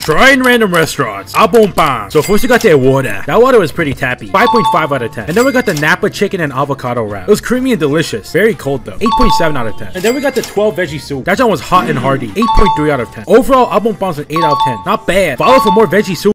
Trying random restaurants. Abon. So first we got the water. That water was pretty tappy. 5.5 out of 10. And then we got the Napa chicken and avocado wrap. It was creamy and delicious. Very cold though. 8.7 out of 10. And then we got the 12 veggie soup. That one was hot and hearty. 8.3 out of 10. Overall, Abon is an 8 out of 10. Not bad. Follow for more veggie soup.